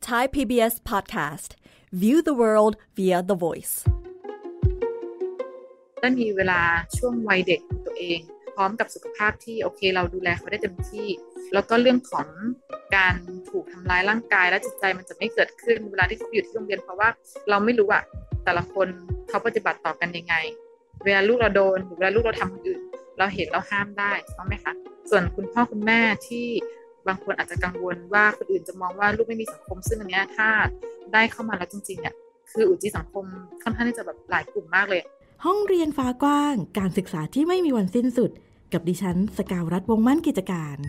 Thai PBS Podcast. View the world via the voice. ได้มีเวลาช่วงวัยเด็กของตัวเองพร้อมกับสุขภาพที่โอเคเราดูแลเขาได้เต็มที่แล้วก็เรื่องของการถูกทำร้ายร่างกายและจิตใจมันจะไม่เกิดขึ้นเวลาที่เขาอยู่ที่โรงเรียนเพราะว่าเราไม่รู้อะแต่ละคนเขาปฏิบัติต่อกันยังไงเวลาลูกเราโดนหรือเวลาลูกเราทำคนอื่นเราเห็นเราห้ามได้ถูกต้องไหมคะส่วนคุณพ่อคุณแม่ที่บางคนอาจจะกังวลว่าคนอื่นจะมองว่าลูกไม่มีสังคมซึ่งอันเนี้ยถ้าได้เข้ามาแล้วจริงๆเนี่ยคืออุจิสังคมค่อนข้างที่จะแบบหลายกลุ่มมากเลยห้องเรียนฟ้ากว้างการศึกษาที่ไม่มีวันสิ้นสุดกับดิฉันสกาวรัฐวงศ์มั่นกิจการ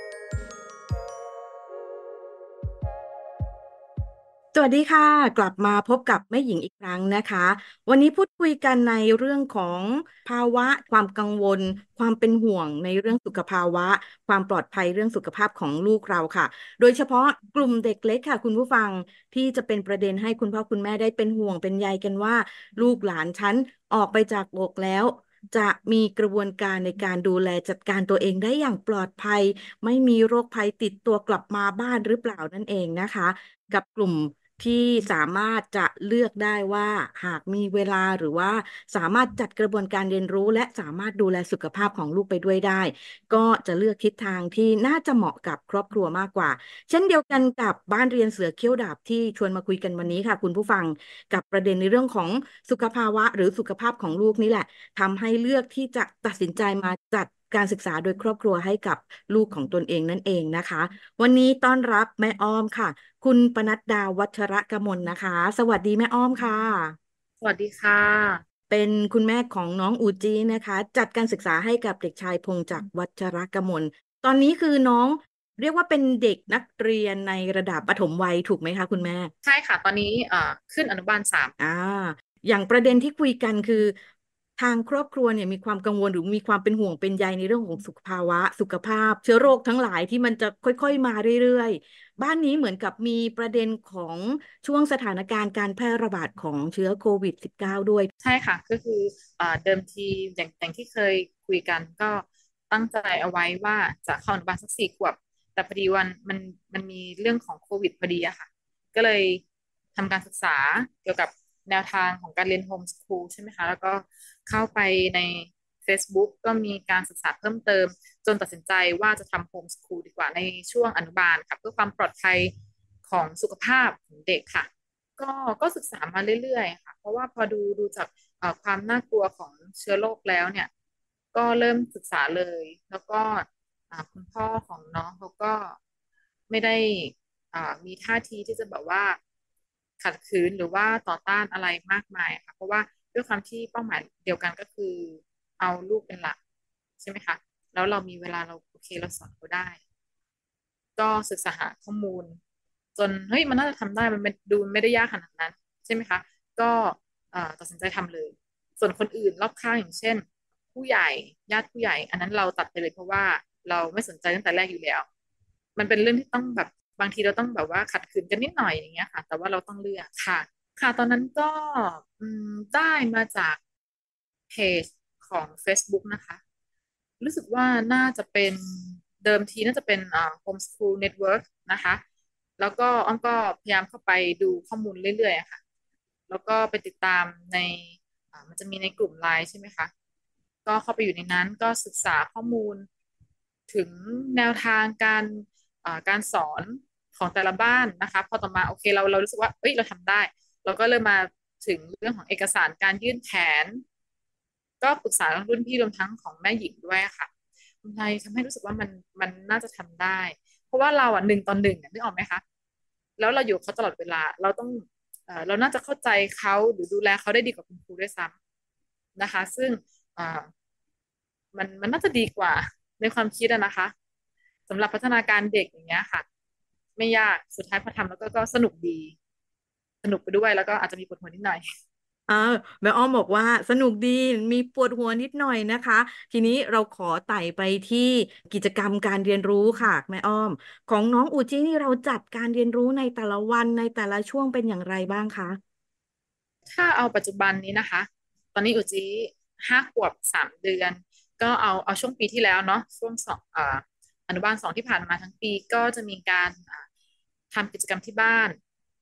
สวัสดีค่ะกลับมาพบกับแม่หญิงอีกครั้งนะคะวันนี้พูดคุยกันในเรื่องของภาวะความกังวลความเป็นห่วงในเรื่องสุขภาวะความปลอดภัยเรื่องสุขภาพของลูกเราค่ะโดยเฉพาะกลุ่มเด็กเล็กค่ะคุณผู้ฟังที่จะเป็นประเด็นให้คุณพ่อคุณแม่ได้เป็นห่วงเป็นใยกันว่าลูกหลานฉันออกไปจากอกแล้วจะมีกระบวนการในการดูแลจัดการตัวเองได้อย่างปลอดภัยไม่มีโรคภัยติดตัวกลับมาบ้านหรือเปล่านั่นเองนะคะกับกลุ่มที่สามารถจะเลือกได้ว่าหากมีเวลาหรือว่าสามารถจัดกระบวนการเรียนรู้และสามารถดูแลสุขภาพของลูกไปด้วยได้ก็จะเลือกทิศทางที่น่าจะเหมาะกับครอบครัวมากกว่าเช่นเดียวกันกับบ้านเรียนเสือเขี้ยวดาบที่ชวนมาคุยกันวันนี้ค่ะคุณผู้ฟังกับประเด็นในเรื่องของสุขภาวะหรือสุขภาพของลูกนี่แหละทำให้เลือกที่จะตัดสินใจมาจัดการศึกษาโดยครอบครัวให้กับลูกของตนเองนั่นเองนะคะวันนี้ต้อนรับแม่อ้อมค่ะคุณปนัดดาวัชรกมลนะคะสวัสดีแม่อ้อมค่ะสวัสดีค่ะเป็นคุณแม่ของน้องอูจีนะคะจัดการศึกษาให้กับเด็กชายพงษ์จักรวัชรกมลตอนนี้คือน้องเรียกว่าเป็นเด็กนักเรียนในระดับประถมวัยถูกไหมคะคุณแม่ใช่ค่ะตอนนี้ขึ้นอนุบาล3 อ่าอย่างประเด็นที่คุยกันคือทางครอบครัวเนี่ยมีความกังวลหรือมีความเป็นห่วงเป็นใยในเรื่องของสุขภาวะสุขภาพเชื้อโรคทั้งหลายที่มันจะค่อยๆมาเรื่อยๆบ้านนี้เหมือนกับมีประเด็นของช่วงสถานการณ์การแพร่ระบาดของเชื้อโควิด-19ด้วยใช่ค่ะก็คือเดิมทีอย่างที่เคยคุยกันก็ตั้งใจเอาไว้ว่าจะเข้าอนุบาลสัก4 ขวบแต่พอดีมันมีเรื่องของโควิดพอดีอะค่ะก็เลยทำการศึกษาเกี่ยวกับแนวทางของการเรียนโฮมสคูลใช่ไหมคะแล้วก็เข้าไปใน Facebook ก็มีการศึกษาเพิ่มเติมจนตัดสินใจว่าจะทำโฮมสคูลดีกว่าในช่วงอนุบาลค่ะเพื่อความปลอดภัยของสุขภาพของเด็กค่ะ ก็ก็ศึกษามาเรื่อยๆค่ะเพราะว่าพอดูจากความน่ากลัวของเชื้อโรคแล้วเนี่ยก็เริ่มศึกษาเลยแล้วก็คุณพ่อของน้องเขาก็ไม่ได้มีท่าทีที่จะแบบว่าขัดขืนหรือว่าต่อต้านอะไรมากมายค่ะเพราะว่าด้วยความที่เป้าหมายเดียวกันก็คือเอาลูกเป็นหลักใช่ไหมคะแล้วเรามีเวลาเราโอเคเราสอนเขาได้ ก็ศึกษาหาข้อมูลจนเฮ้ยมันน่าจะทำได้มันดูไม่ได้ยากขนาดนั้นใช่ไหมคะก็ตัดสินใจทำเลยส่วนคนอื่นรอบข้างอย่างเช่นผู้ใหญ่ญาติผู้ใหญ่อันนั้นเราตัดไปเลยเพราะว่าเราไม่สนใจตั้งแต่แรกอยู่แล้วมันเป็นเรื่องที่ต้องแบบบางทีเราต้องแบบว่าขัดขืนกันนิดหน่อยอย่างเงี้ยค่ะแต่ว่าเราต้องเลือกค่ะค่ะตอนนั้นก็ได้มาจากเพจของ Facebook นะคะรู้สึกว่าน่าจะเป็นเดิมทีน่าจะเป็นHomeschool Network นะคะแล้วก็อ้อมก็พยายามเข้าไปดูข้อมูลเรื่อยๆอะค่ะแล้วก็ไปติดตามในมันจะมีในกลุ่มไลน์ใช่ไหมคะก็เข้าไปอยู่ในนั้นก็ศึกษาข้อมูลถึงแนวทางการสอนของแต่ละบ้านนะคะพอต่อมาโอเคเรารู้สึกว่าเอ้ยเราทำได้เราก็เริ่มมาถึงเรื่องของเอกสารการยื่นแผนก็ปรึกษารุ่นพี่รวมทั้งของแม่หญิงด้วยค่ะคุณไทยทำให้รู้สึกว่ามันน่าจะทำได้ เพราะว่าเรา1 ต่อ 1นึกออกไหมคะแล้วเราอยู่กับเขาตลอดเวลาเราต้องเราน่าจะเข้าใจเขาหรือดูแลเขาได้ดีกว่าคุณครูด้วยซ้ำนะคะซึ่งเอ่อมันน่าจะดีกว่าในความคิดอะนะคะสำหรับพัฒนาการเด็กอย่างเงี้ยค่ะไม่ยากสุดท้ายพอทำแล้วก็สนุกดีสนุกไปด้วยแล้วก็อาจจะมีปวดหัวนิดหน่อยอ่าแม่อ้อมบอกว่าสนุกดีมีปวดหัวนิดหน่อยนะคะทีนี้เราขอไต่ไปที่กิจกรรมการเรียนรู้ค่ะแม่อ้อมของน้องอูจินี่เราจัดการเรียนรู้ในแต่ละวันในแต่ละช่วงเป็นอย่างไรบ้างคะถ้าเอาปัจจุบันนี้นะคะตอนนี้อุจิ5 ขวบ 3 เดือนก็เอาช่วงปีที่แล้วเนาะช่วงอนุบาล 2ที่ผ่านมาทั้งปีก็จะมีการทำกิจกรรมที่บ้าน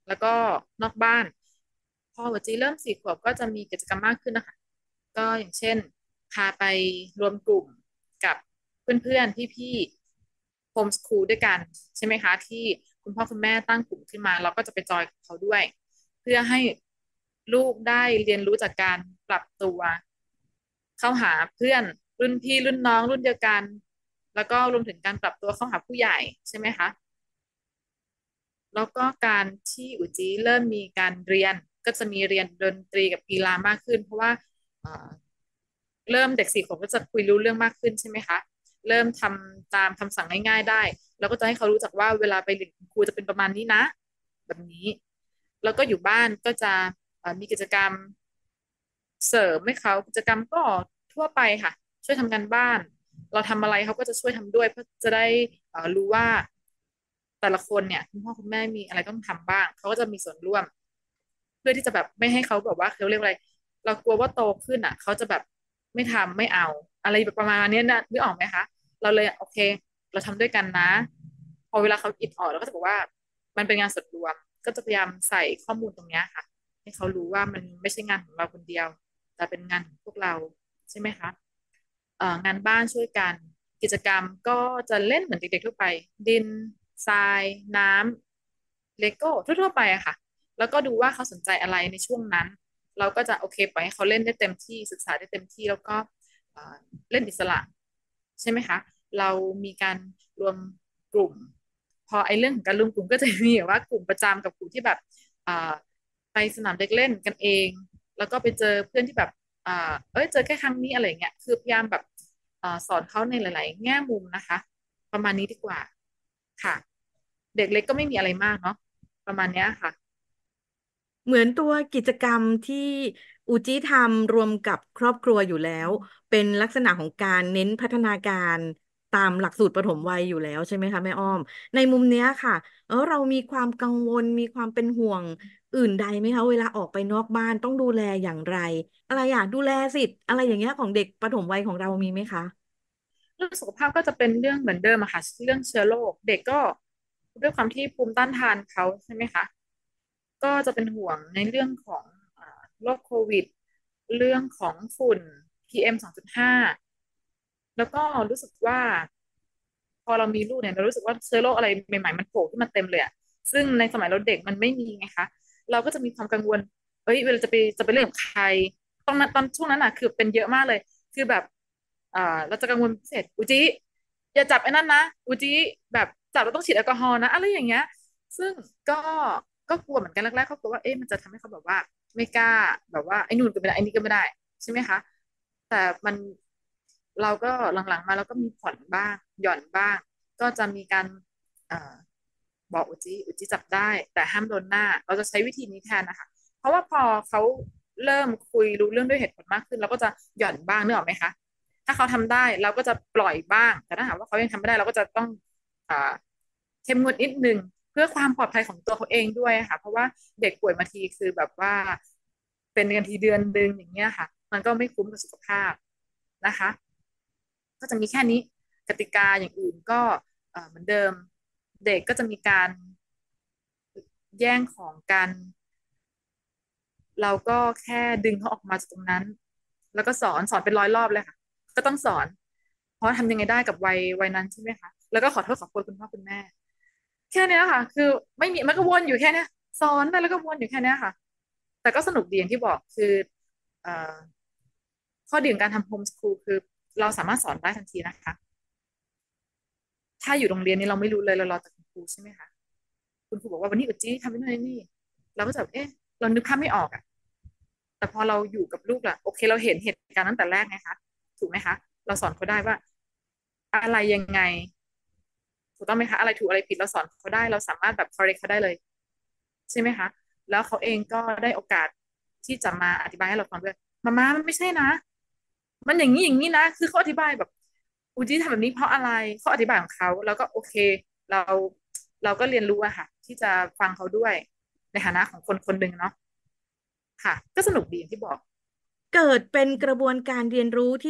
แล้วก็นอกบ้านพอหัวจีเริ่ม4 ขวบก็จะมีกิจกรรมมากขึ้นนะคะก็อย่างเช่นพาไปรวมกลุ่มกับเพื่อนๆพี่ๆโฮมสคูลด้วยกันใช่ไหมคะที่คุณพ่อคุณแม่ตั้งกลุ่มขึ้นมาเราก็จะไปจอยกับเขาด้วยเพื่อให้ลูกได้เรียนรู้จากการปรับตัวเข้าหาเพื่อนรุ่นพี่รุ่นน้องรุ่นเดียวกันแล้วก็รวมถึงการปรับตัวเข้าหาผู้ใหญ่ใช่ไหมคะ แล้วก็การที่อุจีเริ่มมีการเรียนก็จะมีเรียนดนตรีกับกีฬามากขึ้นเพราะว่าเอ่อเริ่มเด็ก4 ขวบก็จะคุยรู้เรื่องมากขึ้นใช่ไหมคะเริ่มทำตามคำสั่งง่ายๆได้แล้วก็จะให้เขารู้จักว่าเวลาไปเรียนคุณครูจะเป็นประมาณนี้นะแบบนี้แล้วก็อยู่บ้านก็จะมีกิจกรรมเสริมให้เขากิจกรรมก็ทั่วไปค่ะช่วยทำงานบ้านเราทำอะไรเขาก็จะช่วยทำด้วยเพื่อจะได้รู้ว่าแต่ละคนเนี่ยคุณพ่อคุณแม่มีอะไรต้องทำบ้างเขาก็จะมีส่วนร่วมเพื่อที่จะแบบไม่ให้เขาแบบว่าเขาเรียกว่าอะไรเรากลัวว่าโตขึ้นอ่ะเขาจะแบบไม่ทำไม่เอาอะไรแบบประมาณนี้นะนึกออกไหมคะเราเลยโอเคเราทำด้วยกันนะพอเวลาเขาอิดออดเราก็จะบอกว่ามันเป็นงานส่วนรวมก็จะพยายามใส่ข้อมูลตรงเนี้ยค่ะให้เขารู้ว่ามันไม่ใช่งานของเราคนเดียวแต่เป็นงานของพวกเราใช่ไหมคะงานบ้านช่วยกันกิจกรรมก็จะเล่นเหมือนเด็กๆทั่วไปดินทรายน้ำเลโก้ทั่วๆไปอะค่ะแล้วก็ดูว่าเขาสนใจอะไรในช่วงนั้นเราก็จะโอเคปล่อยให้เขาเล่นได้เต็มที่ศึกษาได้เต็มที่แล้วก็เอ่อเล่นอิสระใช่ไหมคะเรามีการรวมกลุ่มพอไอ้เรื่องของการรวมกลุ่มก็จะมีแบบว่ากลุ่มประจำกับกลุ่มที่แบบเอ่อไปสนามเด็กเล่นกันเองแล้วก็ไปเจอเพื่อนที่แบบเจอแค่ครั้งนี้อะไรเงี้ยคือพยายามแบบสอนเขาในหลายๆแง่มุมนะคะประมาณนี้ดีกว่าค่ะเด็กเล็กก็ไม่มีอะไรมากเนาะประมาณเนี้ยค่ะเหมือนตัวกิจกรรมที่อูจิทำรวมกับครอบครัวอยู่แล้วเป็นลักษณะของการเน้นพัฒนาการตามหลักสูตรปฐมวัยอยู่แล้วใช่ไหมคะแม่อ้อมในมุมเนี้ยค่ะเรามีความกังวลมีความเป็นห่วงอื่นใดไหมคะเวลาออกไปนอกบ้านต้องดูแลอย่างไรอะไรอยากดูแลสิทธิ์อะไรอย่างเงี้ยของเด็กปฐมวัยของเรามีไหมคะเรื่องสุขภาพก็จะเป็นเรื่องเหมือนเดิมอะค่ะเรื่องเชื้อโรคเด็กก็ด้วยความที่ภูมิต้านทานเขาใช่ไหมคะก็จะเป็นห่วงในเรื่องของโรคโควิดเรื่องของฝุ่น PM 2.5แล้วก็รู้สึกว่าพอเรามีลูกเนี่ยเรารู้สึกว่าเชื้อโรคอะไรใหม่ๆมันโผล่ขึ้นมาเต็มเลยอะซึ่งในสมัยเราเด็กมันไม่มีไงคะเราก็จะมีความกังวลเอ้ยเวลาจะไปเล่นกับใครตอนช่วงนั้นอะคือเป็นเยอะมากเลยคือแบบ เราจะกังวลพิเศษอุจิอย่าจับไอ้นั่นนะอุจิแบบจับเราต้องฉีดแอลกอฮอล์นะอะไรอย่างเงี้ยซึ่งก็ก็กลัวเหมือนกันแรกๆเขากลัวว่าเอ๊ะมันจะทำให้เขาแบบว่าไม่กล้าแบบว่าไอ้นู่นก็ไม่ได้ไอ้นี่ก็ไม่ได้ใช่ไหมคะแต่มันเราก็หลังๆมาเราก็มีผ่อนบ้างหย่อนบ้างก็จะมีการเอ่อบอกอุจิจับได้แต่ห้ามโดนหน้าเราจะใช้วิธีนี้แทนนะคะเพราะว่าพอเขาเริ่มคุยรู้เรื่องด้วยเหตุผลมากขึ้นเราก็จะหย่อนบ้างนึกออกไหมคะ ถ้าเขาทำได้เราก็จะปล่อยบ้างแต่ถ้าหากว่าเขายังทำไม่ได้เราก็จะต้องอ่าเข้มงวดนิดนึงเพื่อความปลอดภัยของตัวเขาเองด้วยค่ะเพราะว่าเด็กป่วยมาทีคือแบบว่าเป็นกันทีเดือนนึงอย่างเงี้ยค่ะมันก็ไม่คุ้มกับสุขภาพนะคะก็จะมีแค่นี้กติกาอย่างอื่นก็เหมือนเดิมเด็กก็จะมีการแย่งของกันเราก็แค่ดึงเขาออกมาจากตรงนั้นแล้วก็สอนเป็น100 รอบเลยค่ะก็ต้องสอน เพราะทำยังไงได้กับวัยนั้นใช่ไหมคะแล้วก็ขอโทษขอโพยคุณพ่อคุณแม่แค่เนี้ยค่ะคือไม่มีมันก็วนอยู่แค่เนี้ยสอนไปแล้วก็วนอยู่แค่เนี้ยค่ะแต่ก็สนุกดีอย่างที่บอกคือเอ่อข้อดีของการทำโฮมสคูลคือเราสามารถสอนได้ทันทีนะคะถ้าอยู่โรงเรียนนี่เราไม่รู้เลยเรารอจากคุณครูใช่ไหมคะคุณครูบอกว่าวันนี้อุจจีทำไม่ได้นี่เราก็จะแบบเอ๊ะเรานึกภาพไม่ออกอ่ะแต่พอเราอยู่กับลูกล่ะโอเคเราเห็นเหตุการณ์ตั้งแต่แรกไงคะถูกไหมคะเราสอนเขาได้ว่าอะไรยังไง ถูกต้องไหมคะอะไรถูกอะไรผิดเราสอนเขาได้เราสามารถแบบ correct เขาได้เลยใช่ไหมคะแล้วเขาเองก็ได้โอกาสที่จะมาอธิบายให้เราฟังด้วยมามันไม่ใช่นะมันอย่างนี้นะคือเขาอธิบายแบบอูจี้ทำแบบนี้เพราะอะไรเขาอธิบายของเขาแล้วก็โอเคเราเราก็เรียนรู้อะค่ะที่จะฟังเขาด้วยในฐานะของคนคนหนึ่งเนาะค่ะก็สนุกดีอย่างที่บอกเกิดเป็นกระบวนการเรียนรู้ที่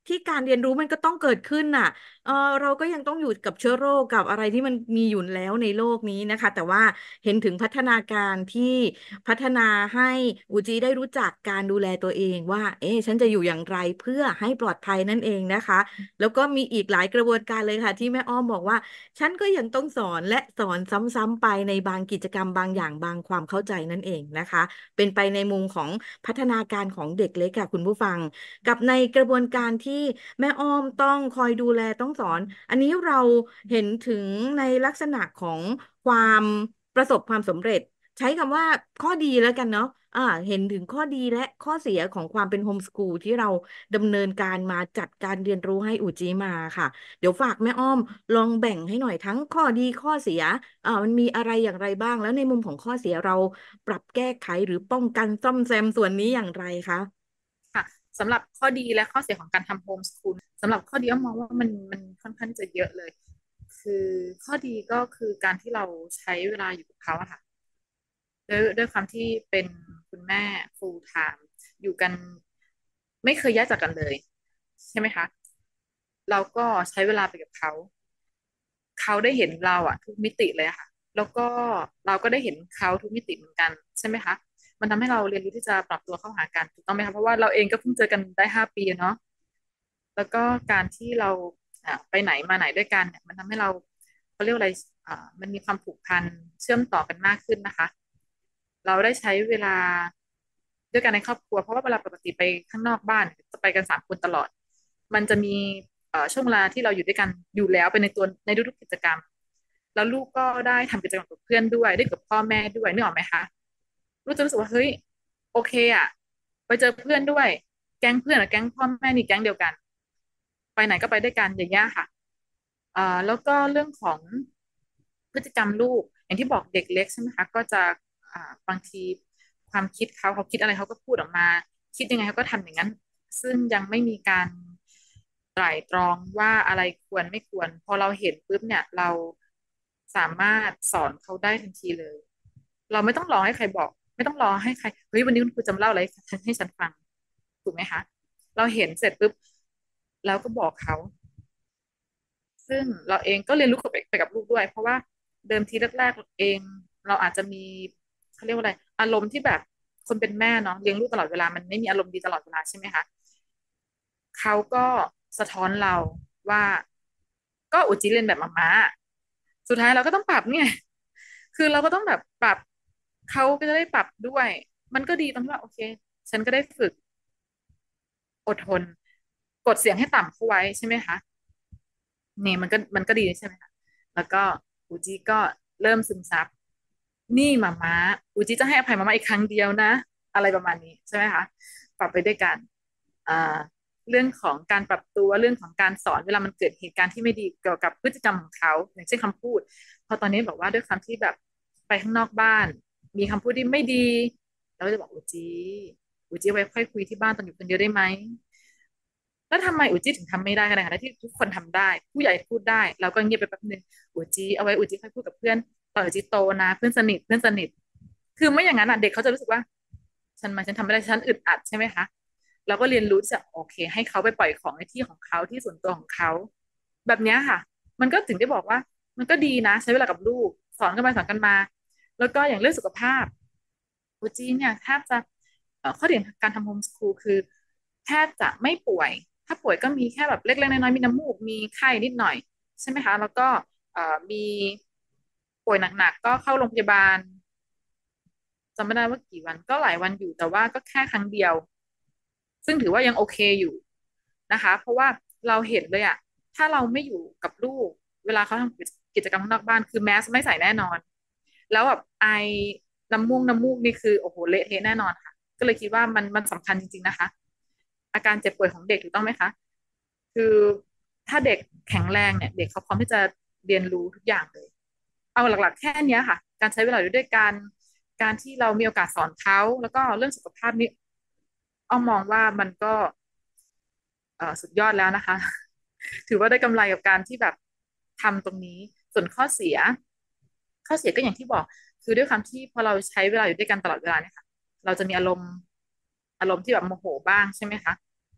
ที่การเรียนรู้มันก็ต้องเกิดขึ้นน่ะเราก็ยังต้องอยู่กับเชื้อโรคกับอะไรที่มันมีอยู่แล้วในโลกนี้นะคะแต่ว่าเห็นถึงพัฒนาการที่พัฒนาให้อุจีได้รู้จักการดูแลตัวเองว่าเอ๊ะฉันจะอยู่อย่างไรเพื่อให้ปลอดภัยนั่นเองนะคะแล้วก็มีอีกหลายกระบวนการเลยค่ะที่แม่อ้อมบอกว่าฉันก็ยังต้องสอนและสอนซ้ำๆไปในบางกิจกรรมบางอย่างบางความเข้าใจนั่นเองนะคะเป็นไปในมุมของพัฒนาการของเด็กเล็กค่ะคุณผู้ฟัง กับในกระบวนการที่แม่อ้อมต้องคอยดูแลต้องสอนอันนี้เราเห็นถึงในลักษณะของความประสบความสำเร็จใช้คำว่าข้อดีแล้วกันเนาะเห็นถึงข้อดีและข้อเสียของความเป็นโฮมสคูลที่เราดำเนินการมาจัดการเรียนรู้ให้อุจิมาค่ะเดี๋ยวฝากแม่อ้อมลองแบ่งให้หน่อยทั้งข้อดีข้อเสียมันมีอะไรอย่างไรบ้างแล้วในมุมของข้อเสียเราปรับแก้ไขหรือป้องกันซ่อมแซมส่วนนี้อย่างไรคะค่ะสำหรับข้อดีและข้อเสียของการทำโฮมสคูลสำหรับข้อดีก็มองว่ามันค่อนข้างจะเยอะเลยคือข้อดีก็คือการที่เราใช้เวลาอยู่กับเขาอะค่ะด้วยความที่เป็นคุณแม่ full time อยู่กันไม่เคยแยกจากกันเลยใช่ไหมคะเราก็ใช้เวลาไปกับเขาเขาได้เห็นเราอะทุกมิติเลยอะค่ะแล้วก็เราก็ได้เห็นเขาทุกมิติเหมือนกันใช่ไหมคะมันทำให้เราเรียนรู้ที่จะปรับตัวเข้าหากันถูกต้องไหมคะเพราะว่าเราเองก็เพิ่งเจอกันได้5 ปีอะเนาะแล้วก็การที่เราไปไหนมาไหนด้วยกันเนี่ยมันทำให้เราเขาเรียกว่าอะไรมันมีความผูกพันเชื่อมต่อกันมากขึ้นนะคะเราได้ใช้เวลาด้วยกันในครอบครัวเพราะว่าเวลาปกติไปข้างนอกบ้านจะไปกัน3 คนตลอดมันจะมีช่วงเวลาที่เราอยู่ด้วยกันอยู่แล้วเป็นในตัวในทุกๆกิจกรรมแล้วลูกก็ได้ทำกิจกรรมกับเพื่อนด้วยได้กับพ่อแม่ด้วยนึกออกไหมคะลูกจะรู้สึกว่าเฮ้ยโอเคอ่ะไปเจอเพื่อนด้วยแก๊งเพื่อนกับแก๊งพ่อแม่นี่แก๊งเดียวกันไปไหนก็ไปด้วยกันอย่างเงี้ยค่ะแล้วก็เรื่องของพฤติกรรมลูกอย่างที่บอกเด็กเล็กใช่ไหมคะก็จะบางทีความคิดเขาคิดอะไรเขาก็พูดออกมาคิดยังไงเขาก็ทำอย่างนั้นซึ่งยังไม่มีการไตร่ตรองว่าอะไรควรไม่ควรพอเราเห็นปุ๊บเนี่ยเราสามารถสอนเขาได้ทันทีเลยเราไม่ต้องรอให้ใครบอกไม่ต้องรอให้ใครเฮ้ยวันนี้คุณครูจะมาเล่าอะไรให้ฉันฟังถูกไหมคะเราเห็นเสร็จปุ๊บแล้วก็บอกเขา ซึ่งเราเองก็เรียนรู้ไปกับลูกด้วยเพราะว่าเดิมทีแรกๆเองเราอาจจะมีเขาเรียกว่าอะไรอารมณ์ที่แบบคนเป็นแม่เนาะเลี้ยงลูกตลอดเวลามันไม่มีอารมณ์ดีตลอดเวลาใช่ไหมคะเขาก็สะท้อนเราว่าก็อุจิเรียนแบบมาม่าสุดท้ายเราก็ต้องปรับเนี่ยคือเราก็ต้องแบบปรับเขาก็จะได้ปรับด้วยมันก็ดีตรงที่ว่าโอเคฉันก็ได้ฝึกอดทนกดเสียงให้ต่ำเข้าไว้ใช่ไหมคะ เนี่ยมันก็ดีใช่ไหมคะแล้วก็อูจิก็เริ่มซึมซับนี่มาม่าอูจิจะให้อภัยมาม่าอีกครั้งเดียวนะอะไรประมาณนี้ใช่ไหมคะปรับไปด้วยกันอ่าเรื่องของการปรับตัวเรื่องของการสอนเวลามันเกิดเหตุการณ์ที่ไม่ดีเกี่ยวกับพฤติกรรมของเขาอย่างเช่นคำพูดพอตอนนี้บอกว่าด้วยความที่แบบไปข้างนอกบ้านมีคำพูดที่ไม่ดีเราก็จะบอกอูจิไว้ค่อยคุยที่บ้านตอนอยู่คนเดียวได้ไหม แล้วทำไมอุจิถึงทำไม่ได้ขนาดนั้นที่ทุกคนทำได้ผู้ใหญ่พูดได้เราก็เงียบไปแป๊บนึงอุจิเอาไว้อุจิค่อยพูดกับเพื่อนตอนอุจิโตนะเพื่อนสนิทคือไม่อย่างนั้นอ่ะเด็กเขาจะรู้สึกว่าฉันทำไม่ได้ฉันอึดอัดใช่ไหมคะเราก็เรียนรู้ที่จะโอเคให้เขาไปปล่อยของในที่ของเขาที่ส่วนตัวของเขาแบบเนี้ยค่ะมันก็ถึงได้บอกว่ามันก็ดีนะใช้เวลากับลูกสอนกันไปสอนกันมาแล้วก็อย่างเรื่องสุขภาพอุจิเนี่ยแทบจะข้อดีของการทำโฮมสคูลคือแทบจะไม่ป่วย ถ้าป่วยก็มีแค่แบบเล็กๆน้อยๆมีน้ำมูกมีไข้นิดหน่อยใช่ไหมคะแล้วก็มีป่วยหนักๆก็เข้าโรงพยาบาลจำไม่ได้ว่ากี่วันก็หลายวันอยู่แต่ว่าก็แค่ครั้งเดียวซึ่งถือว่ายังโอเคอยู่นะคะเพราะว่าเราเห็นเลยอะถ้าเราไม่อยู่กับลูกเวลาเขาทำกิจกรรมข้างนอกบ้านคือแมสไม่ใส่แน่นอนแล้วแบบไอน้ำมูกนี่คือโอ้โหเละเทะแน่นอนค่ะก็เลยคิดว่ามันสำคัญจริงๆนะคะอาการเจ็บป่วยของเด็กถูกต้องไหมคะ คือถ้าเด็กแข็งแรงเนี่ยเด็กเขาพร้อมที่จะเรียนรู้ทุกอย่างเลยเอาหลักๆแค่เนี้ยค่ะการใช้เวลาอยู่ด้วยกันการที่เรามีโอกาสสอนเขาแล้วก็เรื่องสุขภาพนี้อ้อมมองว่ามันก็สุดยอดแล้วนะคะถือว่าได้กำไรกับการที่แบบทำตรงนี้ส่วนข้อเสียก็อย่างที่บอกคือด้วยความที่พอเราใช้เวลาอยู่ด้วยกันตลอดเวลาเนี่ยค่ะเราจะมีอารมณ์ที่แบบโมโหบ้างใช่ไหมคะ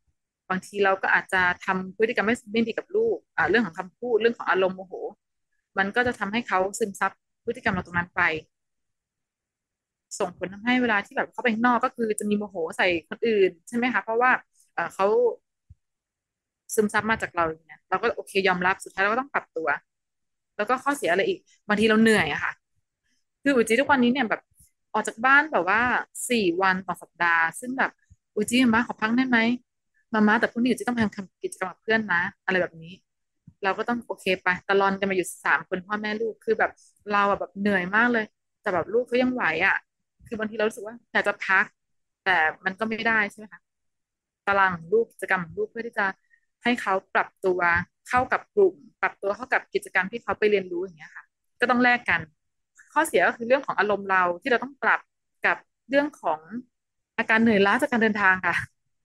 บางทีเราก็อาจจะทำพฤติกรรมไม่ดีกับลูกเรื่องของคำพูดเรื่องของอารมณ์โมโหมันก็จะทำให้เขาซึมซับพฤติกรรมเราตรงนั้นไปส่งผลทำให้เวลาที่แบบเขาไปข้างนอกก็คือจะมีโมโหใส่คนอื่นใช่ไหมคะเพราะว่าเขาซึมซับมาจากเราอย่างเงี้ยเราก็โอเคยอมรับสุดท้ายเราก็ต้องปรับตัวแล้วก็ข้อเสียอะไรอีกบางทีเราเหนื่อยอะค่ะคืออุจิทุกวันนี้เนี่ยแบบออกจากบ้านแบบว่า4 วันต่อสัปดาห์ซึ่งแบบอุจิมาขอพักได้ไหมมาแต่พรุ่งนี้อุจิต้องไปทำกิจกรรมกับเพื่อนนะอะไรแบบนี้เราก็ต้องโอเคไปตะลอนกันมาอยู่3 คนพ่อแม่ลูกคือแบบเราอะแบบเหนื่อยมากเลยแต่แบบลูกเขายังไหวอะคือบางทีเรารู้สึกว่าอยากจะพักแต่มันก็ไม่ได้ใช่ไหมคะ ตารางของลูกกิจกรรมของลูกเพื่อที่จะให้เขาปรับตัวเข้ากับกลุ่มปรับตัวเข้ากับกิจกรรมที่เขาไปเรียนรู้อย่างเงี้ยค่ะก็ต้องแลกกันข้อเสียก็คือเรื่องของอารมณ์เราที่เราต้องปรับกับเรื่องของอาการเหนื่อยล้าจากการเดินทางค่ะ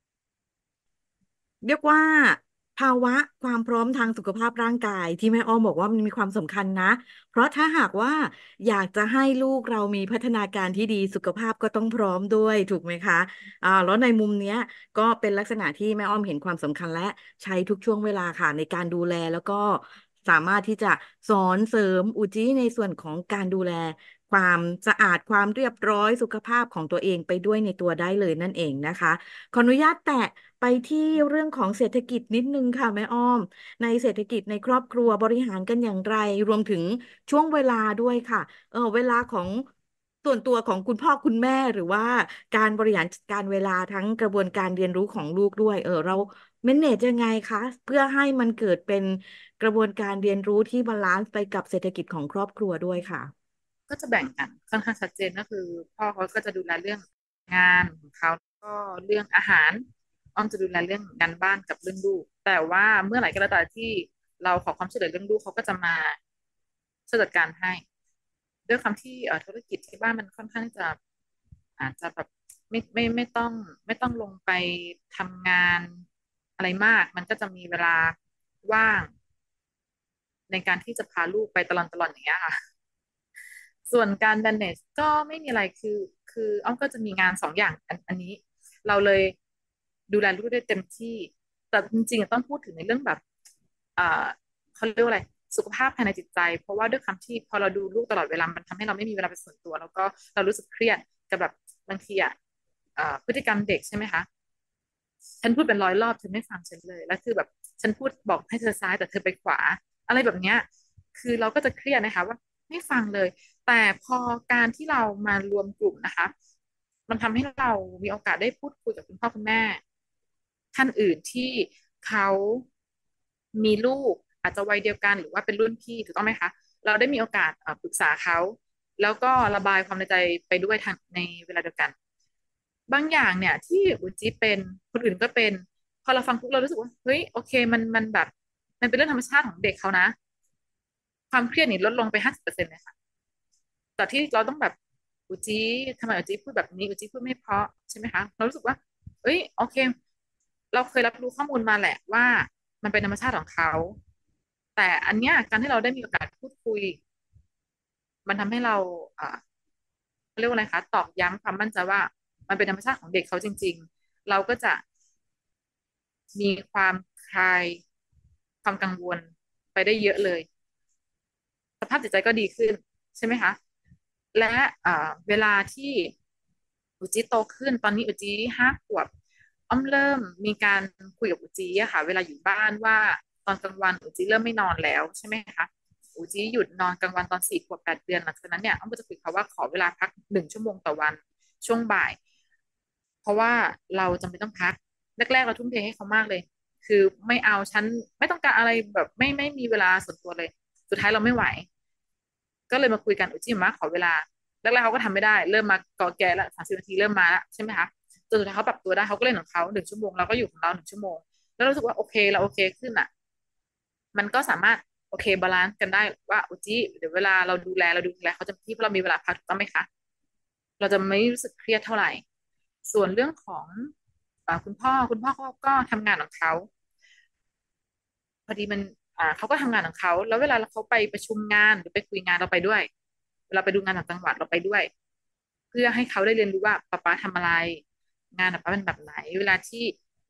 เรียกว่าภาวะความพร้อมทางสุขภาพร่างกายที่แม่อ้อมบอกว่ามันมีความสำคัญนะเพราะถ้าหากว่าอยากจะให้ลูกเรามีพัฒนาการที่ดีสุขภาพก็ต้องพร้อมด้วยถูกไหมคะแล้วในมุมเนี้ยก็เป็นลักษณะที่แม่อ้อมเห็นความสำคัญและใช้ทุกช่วงเวลาค่ะในการดูแลแล้วก็สามารถที่จะสอนเสริมอุจิในส่วนของการดูแลความสะอาดความเรียบร้อยสุขภาพของตัวเองไปด้วยในตัวได้เลยนั่นเองนะคะ ขออนุญาตแตะไปที่เรื่องของเศรษฐกิจนิดนึงค่ะแม่อ้อมในเศรษฐกิจในครอบครัวบริหารกันอย่างไรรวมถึงช่วงเวลาด้วยค่ะเวลาของส่วนตัวของคุณพ่อคุณแม่หรือว่าการบริหารจัดการเวลาทั้งกระบวนการเรียนรู้ของลูกด้วยเราเมเนจยังไงคะเพื่อให้มันเกิดเป็นกระบวนการเรียนรู้ที่บาลานซ์ไปกับเศรษฐกิจของครอบครัวด้วยค่ะก็จะแบ่งกันค่อนข้างชัดเจนก็คือพ่อเขาก็จะดูแลเรื่องงานของเขาก็เรื่องอาหารอ้อมจะดูแลเรื่องงานบ้านกับเรื่องลูกแต่ว่าเมื่อไหร่ก็แล้วแต่ที่เราขอความช่วยเหลือเรื่องลูกเขาก็จะมาช่วยจัดการให้ ด้วยความที่ธุรกิจที่บ้านมันค่อนข้างที่จะอาจจะแบบไม่ต้องลงไปทำงานอะไรมากมันก็จะมีเวลาว่างในการที่จะพาลูกไปตลอดอย่างเงี้ยค่ะส่วนการ manage ก็ไม่มีอะไรคืออ้อมก็จะมีงาน2 อย่างอันนี้เราเลยดูแลลูกได้เต็มที่แต่จริงๆต้องพูดถึงในเรื่องแบบอ่าเขาเรียกว่าอะไรสุขภาพภายในจิตใจเพราะว่าด้วยความที่พอเราดูลูกตลอดเวลามันทำให้เราไม่มีเวลาเป็นส่วนตัวแล้วก็เรารู้สึกเครียดกับแบบบางทีพฤติกรรมเด็กใช่ไหมคะฉันพูดเป็น100 รอบเธอไม่ฟังฉันเลยแล้วคือแบบฉันพูดบอกให้เธอซ้ายแต่เธอไปขวาอะไรแบบเนี้ยคือเราก็จะเครียดนะคะว่าไม่ฟังเลยแต่พอการที่เรามารวมกลุ่มนะคะมันทำให้เรามีโอกาสได้พูดคุยกับคุณพ่อคุณแม่ท่านอื่นที่เขามีลูกอาจจะวัยเดียวกันหรือว่าเป็นรุ่นพี่ถูกต้องไหมคะเราได้มีโอกาสปรึกษาเขาแล้วก็ระบายความในใจไปด้วยทางในเวลาเดียวกัน บางอย่างเนี่ยที่อุจิเป็นคนอื่นก็เป็นพอเราฟังปุ๊บเรารู้สึกว่าเฮ้ยโอเคมันแบบมันเป็นเรื่องธรรมชาติของเด็กเขานะความเครียดนี่ลดลงไป50%เลยค่ะแต่ที่เราต้องแบบอุจิทำไมอุจิพูดแบบนี้อุจิพูดไม่เพราะใช่ไหมคะเรารู้สึกว่าเอ้ยโอเคเราเคยรับรู้ข้อมูลมาแหละว่ามันเป็นธรรมชาติของเขาแต่อันเนี้ยการที่เราได้มีโอกาสพูดคุยมันทำให้เราอ่าเขาเรียกว่าอะไรคะตอกย้ำความมั่นใจว่ามันเป็นธรรมชาติของเด็กเขาจริงๆเราก็จะ มีความคลายความกังวลไปได้เยอะเลยสภาพจิตใจก็ดีขึ้นใช่ไหมคะและเวลาที่อุจิโตขึ้นตอนนี้อุจิ5 ขวบอ้อมเริ่มมีการคุยกับอุจิอะค่ะเวลาอยู่บ้านว่าตอนกลางวันอุจิเริ่มไม่นอนแล้วใช่ไหมคะอุจิหยุดนอนกลางวันตอน4 ขวบ 8 เดือนหลังจากนั้นเนี่ยอ้อมก็จะคุยกับเขาว่าขอเวลาพัก1 ชั่วโมงต่อวันช่วงบ่ายเพราะว่าเราจำเป็นต้องพักแรกๆเราทุ่มเทให้เขามากเลย คือไม่เอาฉันไม่ต้องการอะไรแบบไม่มีเวลาส่วนตัวเลยสุดท้ายเราไม่ไหวก็เลยมาคุยกันอุจิมะขอเวลาแรกๆเขาก็ทำไม่ได้เริ่มมากอแกละ30 นาทีเริ่มมาแล้วใช่ไหมคะจนสุดท้ายเขาปรับตัวได้เขาก็เล่นของเขา1 ชั่วโมงเราก็อยู่ของเรา1 ชั่วโมงแล้วรู้สึกว่าโอเคเราโอเคขึ้นอ่ะมันก็สามารถโอเคบาลานซ์กันได้ว่าอุจิเดี๋ยวเวลาเราดูแลเขาเต็มที่เพราะเรามีเวลาพักถูกต้องไหมคะเราจะไม่รู้สึกเครียดเท่าไหร่ส่วนเรื่องของคุณพ่อเขาก็ทำงานของเขา พอดีมันเขาก็ทำงานของเขาแล้วเวลาเขาไปประชุมงานหรือไปคุยงานเราไปด้วยเวลาไปดูงานต่างจังหวัดเราไปด้วยเพื่อให้เขาได้เรียนรู้ว่าป๊าป๊าทำอะไรงานป๊าป๊าเป็นแบบไหนเวลาที่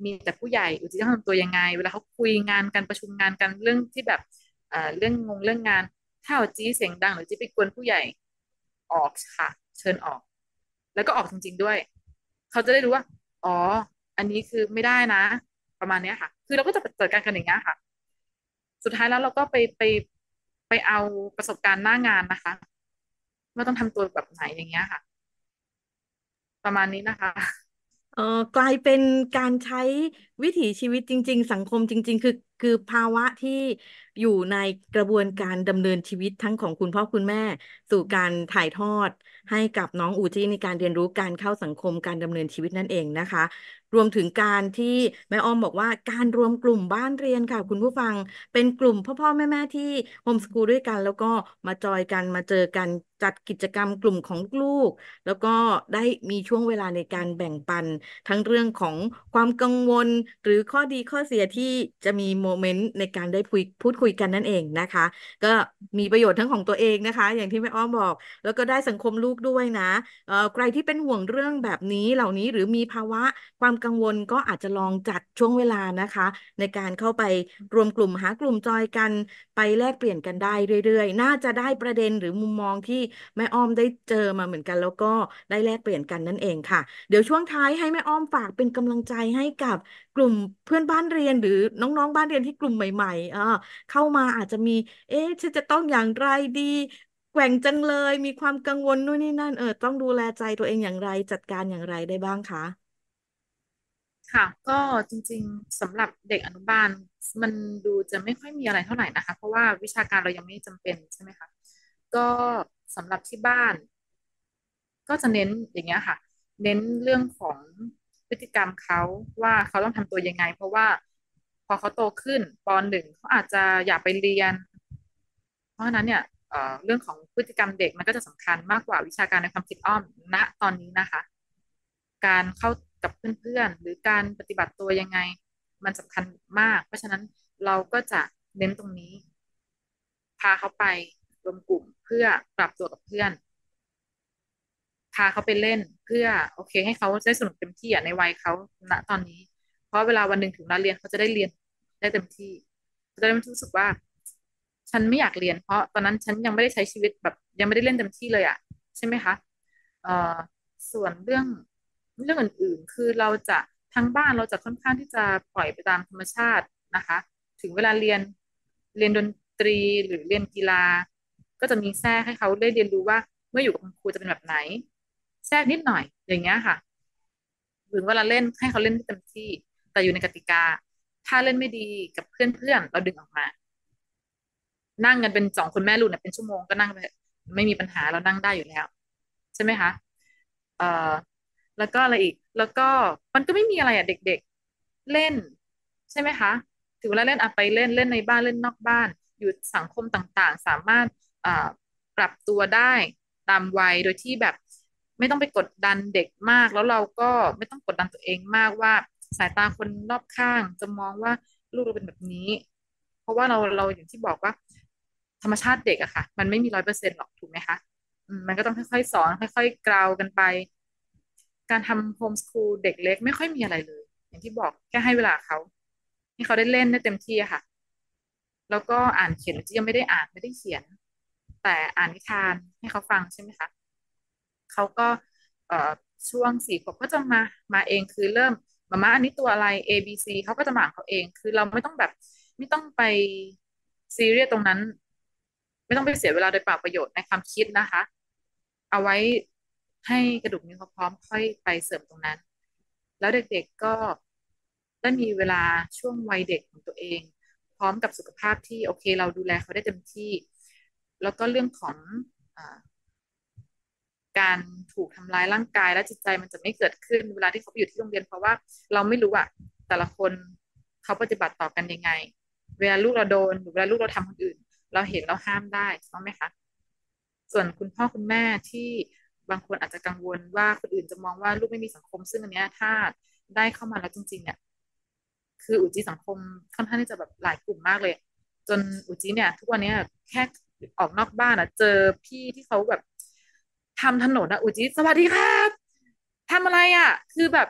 มีแต่ผู้ใหญ่อุจิต้องทำตัวยังไงเวลาเขาคุยงานกันประชุมงานกันเรื่องที่แบบเรื่องงานถ้าอุจิเสียงดังหรืออุจิไปกวนผู้ใหญ่ออกค่ะเชิญออกแล้วก็ออกจริงๆด้วยเขาจะได้รู้ว่าอ๋ออันนี้คือไม่ได้นะประมาณเนี้ยค่ะคือเราก็จะจัดการกันอย่างเงี้ยค่ะสุดท้ายแล้วเราก็ไปเอาประสบการณ์หน้างานนะคะว่าต้องทำตัวแบบไหนอย่างเงี้ยค่ะประมาณนี้นะคะกลายเป็นการใช้วิถีชีวิตจริงๆสังคมจริงๆคือภาวะที่อยู่ในกระบวนการดำเนินชีวิตทั้งของคุณพ่อคุณแม่สู่การถ่ายทอดให้กับน้องอูจี้ในการเรียนรู้การเข้าสังคมการดำเนินชีวิตนั่นเองนะคะรวมถึงการที่แม่อ้อมบอกว่าการรวมกลุ่มบ้านเรียนค่ะคุณผู้ฟังเป็นกลุ่มพ่อแม่ที่โฮมสคูลด้วยกันแล้วก็มาจอยกันมาเจอกันจัดกิจกรรมกลุ่มของลูก แล้วก็ได้มีช่วงเวลาในการแบ่งปันทั้งเรื่องของความกังวลหรือข้อดีข้อเสียที่จะมีโมเมนต์ในการได้พูดคุยกันนั่นเองนะคะก็มีประโยชน์ทั้งของตัวเองนะคะอย่างที่แม่อ้อมบอกแล้วก็ได้สังคมลูกด้วยนะใครที่เป็นห่วงเรื่องแบบนี้เหล่านี้หรือมีภาวะความกังวลก็อาจจะลองจัดช่วงเวลานะคะในการเข้าไปรวมกลุ่มหากลุ่มจอยกันไปแลกเปลี่ยนกันได้เรื่อยๆน่าจะได้ประเด็นหรือมุมมองที่แม่อ้อมได้เจอมาเหมือนกันแล้วก็ได้แลกเปลี่ยนกันนั่นเองค่ะเดี๋ยวช่วงท้ายให้แม่อ้อมฝากเป็นกำลังใจให้กับกลุ่มเพื่อนบ้านเรียนหรือน้องๆบ้านเรียนที่กลุ่มใหม่ๆเข้ามาอาจจะมีฉันจะต้องอย่างไรดีแกว่งจังเลยมีความกังวลนู่นนี่นั่นต้องดูแลใจตัวเองอย่างไรจัดการอย่างไรได้บ้างคะค่ะก็จริงๆสำหรับเด็กอนุบาลมันดูจะไม่ค่อยมีอะไรเท่าไหร่นะคะเพราะว่าวิชาการเรายังไม่จำเป็นใช่ไหมคะก็สำหรับที่บ้านก็จะเน้นอย่างเงี้ยค่ะเน้นเรื่องของพฤติกรรมเขาว่าเขาต้องทำตัวยังไงเพราะว่าพอเขาโตขึ้นป.1เขาอาจจะอยากไปเรียนเพราะฉะนั้นเนี่ยเรื่องของพฤติกรรมเด็กมันก็จะสำคัญมากกว่าวิชาการในความคิดอ้อมณตอนนี้นะคะ การเข้ากับเพื่อนๆหรือการปฏิบัติตัวยังไงมันสำคัญมากเพราะฉะนั้นเราก็จะเน้นตรงนี้พาเขาไปรวมกลุ่มเพื่อปรับตัวกับเพื่อนพาเขาไปเล่นเพื่อโอเคให้เขาได้สนุกเต็มที่ในวัยเขาณตอนนี้เพราะเวลาวันหนึ่งถึงเวลาเรียนเขาจะได้เรียนได้เต็มที่เขาจะได้ไม่รู้สึกว่าฉันไม่อยากเรียนเพราะตอนนั้นฉันยังไม่ได้ใช้ชีวิตแบบยังไม่ได้เล่นเต็มที่เลยอ่ะใช่ไหมคะเอ่อส่วนเรื่องอื่นๆคือเราจะทางบ้านเราจะค่อนข้างที่จะปล่อยไปตามธรรมชาตินะคะถึงเวลาเรียนดนตรีหรือเรียนกีฬาก็จะมีแทรกให้เขาได้เรียนรู้ว่าเมื่ออยู่กับคุณครูจะเป็นแบบไหนแทรกนิดหน่อยอย่างเงี้ยค่ะหรือเวลาเล่นให้เขาเล่นได้เต็มที่แต่อยู่ในกติกาถ้าเล่นไม่ดีกับเพื่อนๆเราดึงออกมานั่งกันเป็น2 คนแม่ลูกเนี่ยเป็นชั่วโมงก็นั่งไปไม่มีปัญหาเรานั่งได้อยู่แล้วใช่ไหมคะเอ่อ แล้วก็อะไรอีกแล้วก็มันก็ไม่มีอะไรอ่ะเด็กๆเล่นใช่ไหมคะถึงเวลาเล่นอ่ะไปเล่นเล่นในบ้านเล่นนอกบ้านอยู่สังคมต่างๆสามารถอ่าปรับตัวได้ตามวัยโดยที่แบบไม่ต้องไปกดดันเด็กมากแล้วเราก็ไม่ต้องกดดันตัวเองมากว่าสายตาคนรอบข้างจะมองว่าลูกเราเป็นแบบนี้เพราะว่าเราอย่างที่บอกว่าธรรมชาติเด็กอะค่ะมันไม่มี100%หรอกถูกไหมคะ มันก็ต้องค่อยๆสอนค่อยๆกราวกันไปการทำโฮมสคูลเด็กเล็กไม่ค่อยมีอะไรเลยอย่างที่บอกแค่ให้เวลาเขาให้เขาได้เล่นได้เต็มที่อะค่ะแล้วก็อ่านเขียนยังไม่ได้อ่านไม่ได้เขียนแต่อ่านนิทานให้เขาฟังใช่ไหมคะเขาก็เอ่อช่วง4 ขวบก็จะมาเองคือเริ่มมาอันนี้ตัวอะไร A B C เขาก็จะมาของเขาเองคือเราไม่ต้องแบบไม่ต้องไปซีเรียสตรงนั้นไม่ต้องไปเสียเวลาโดยเปล่าประโยชน์ในความคิดนะคะ เอาไว้ให้กระดูกนิ้วเขาพร้อมค่อยไปเสริมตรงนั้นแล้วเด็กๆก็ได้มีเวลาช่วงวัยเด็กของตัวเองพร้อมกับสุขภาพที่โอเคเราดูแลเขาได้เต็มที่แล้วก็เรื่องของอาการถูกทำร้ายร่างกายและจิตใจมันจะไม่เกิดขึ้นเวลาที่เขาไปอยู่ที่โรงเรียนเพราะว่าเราไม่รู้อะแต่ละคนเขาปฏิบัติต่อกันยังไงเวลาลูกเราโดนหรือเวลาลูกเราทำคนอื่นเราเห็นเราห้ามได้ถูกต้องไหมคะ ส่วนคุณพ่อคุณแม่ที่บางคนอาจจะกังวลว่าคนอื่นจะมองว่าลูกไม่มีสังคมซึ่งอันเนี้ยถ้าได้เข้ามาแล้วจริงๆเนี่ยคืออุจิสังคมค่อนข้างที่จะแบบหลายกลุ่มมากเลยจนอุจิเนี่ยทุกวันเนี้ยแค่ออกนอกบ้านอ่ะเจอพี่ที่เขาแบบทำถนนอะอุจิสวัสดีครับทำอะไรอ่ะคือแบบ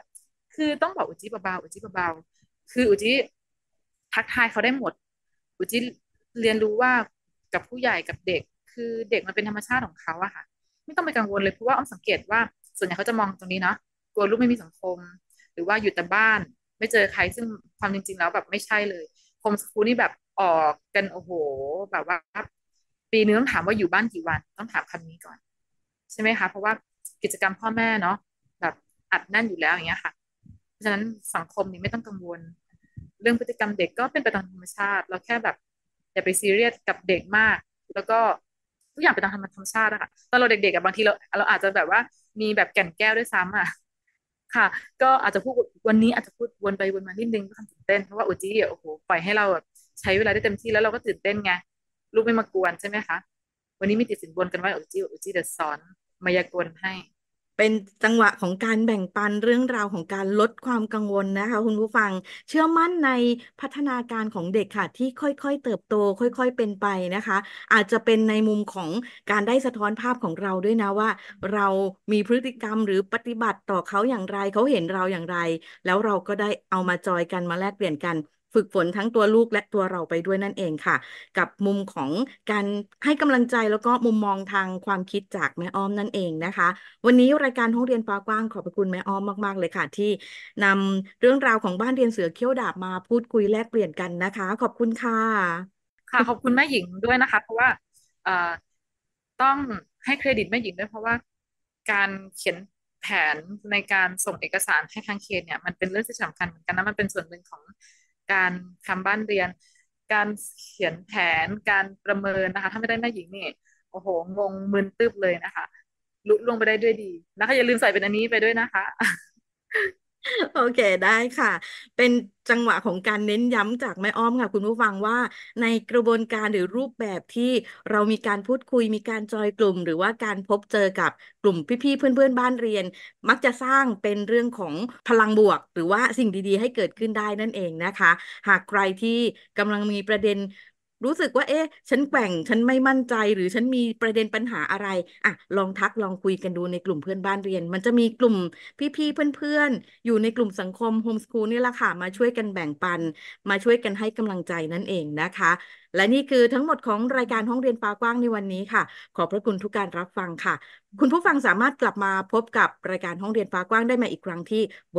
คือต้องบอกอุจิเบาๆอุจิเบาๆคืออุจิทักทายเขาได้หมดอุจิเรียนรู้ว่ากับผู้ใหญ่กับเด็กคือเด็กมันเป็นธรรมชาติของเขาอะค่ะไม่ต้องไปกังวลเลยเพราะว่าอ้อมสังเกตว่าส่วนใหญ่เขาจะมองตรงนี้เนาะกลัวลูกไม่มีสังคมหรือว่าอยู่แต่บ้านไม่เจอใครซึ่งความจริงๆแล้วแบบไม่ใช่เลยโฮมสคูลนี่แบบออกกันโอ้โหแบบว่าปีนึงต้องถามว่าอยู่บ้านกี่วันต้องถามคำนี้ก่อนใช่ไหมคะเพราะว่ากิจกรรมพ่อแม่เนาะแบบอัดแน่นอยู่แล้วอย่างเงี้ยค่ะ เพราะฉะนั้นสังคมนี้ไม่ต้องกังวลเรื่องพฤติกรรมเด็กก็เป็นไปตามธรรมชาติเราแค่แบบอย่าไปซีเรียสกับเด็กมากแล้วก็ทุกอย่างเป็นตามธรรมชาติอะค่ะตอนเราเด็กๆอะบางทีเราอาจจะแบบว่ามีแบบแก่นแก้วด้วยซ้ำอะค่ะก็อาจจะพูดวันนี้อาจจะพูดวนไปวนมานิดนึงด้วยความตื่นเต้นเพราะว่าอุจิโอ้โหปล่อยให้เราแบบใช้เวลาได้เต็มที่แล้วเราก็ตื่นเต้นไงลูกไม่มากวนใช่ไหมคะวันนี้มีติดสินบนกันไว้อุจิเดี๋ยวสอนมายากลให้เป็นจังหวะของการแบ่งปันเรื่องราวของการลดความกังวลนะคะคุณผู้ฟังเชื่อมั่นในพัฒนาการของเด็กค่ะที่ค่อยๆเติบโตค่อยๆเป็นไปนะคะอาจจะเป็นในมุมของการได้สะท้อนภาพของเราด้วยนะว่าเรามีพฤติกรรมหรือปฏิบัติต่อเขาอย่างไรเขาเห็นเราอย่างไรแล้วเราก็ได้เอามาจอยกันมาแลกเปลี่ยนกันฝึกฝนทั้งตัวลูกและตัวเราไปด้วยนั่นเองค่ะกับมุมของการให้กำลังใจแล้วก็มุมมองทางความคิดจากแม่อ้อมนั่นเองนะคะ วันนี้รายการห้องเรียนฟ้ากว้างขอบพระคุณแม่อ้อมมากๆเลยค่ะที่นำเรื่องราวของบ้านเรียนเสือเขี้ยวดาบมาพูดคุยแลกเปลี่ยนกันนะคะขอบคุณค่ะค่ะขอบคุณแม่หญิงด้วยนะคะเพราะว่าเอ่อต้องให้เครดิตแม่หญิงด้วยเพราะว่าการเขียนแผนในการส่งเอกสารให้ทางเขตเนี่ยมันเป็นเรื่องที่สำคัญเหมือนกันนะมันเป็นส่วนหนึ่งของการทำบ้านเรียนการเขียนแผนการประเมินนะคะถ้าไม่ได้แม่หญิงนี่โอ้โหงงมึนตึ๊บเลยนะคะลุล่วงไปได้ด้วยดีนะคะอย่าลืมใส่เป็นอันนี้ไปด้วยนะคะโอเคได้ค่ะเป็นจังหวะของการเน้นย้ำจากแม่อ้อมค่ะคุณผู้ฟังว่าในกระบวนการหรือรูปแบบที่เรามีการพูดคุยมีการจอยกลุ่มหรือว่าการพบเจอกับกลุ่มพี่ๆเพื่อนๆบ้านเรียนมักจะสร้างเป็นเรื่องของพลังบวกหรือว่าสิ่งดีๆให้เกิดขึ้นได้นั่นเองนะคะหากใครที่กำลังมีประเด็นรู้สึกว่าเอ๊ะฉันแกว่งฉันไม่มั่นใจหรือฉันมีประเด็นปัญหาอะไรอ่ะลองทักลองคุยกันดูในกลุ่มเพื่อนบ้านเรียนมันจะมีกลุ่มพี่ๆเพื่อนๆอยู่ในกลุ่มสังคมโฮมสคูลนี่แหละค่ะมาช่วยกันแบ่งปันมาช่วยกันให้กำลังใจนั่นเองนะคะและนี่คือทั้งหมดของรายการห้องเรียนฟ้ากว้างในวันนี้ค่ะขอบพระคุณทุกการรับฟังค่ะคุณผู้ฟังสามารถกลับมาพบกับรายการห้องเรียนฟ้ากว้างได้ใหม่อีกครั้งที่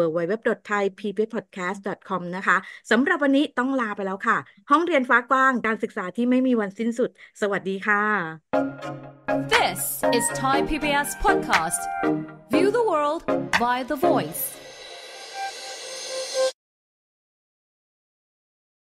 www.thaipbspodcast.com นะคะสำหรับวันนี้ต้องลาไปแล้วค่ะห้องเรียนฟ้ากว้างการศึกษาที่ไม่มีวันสิ้นสุดสวัสดีค่ะ This is Thai PBS podcast. View the world via the voice.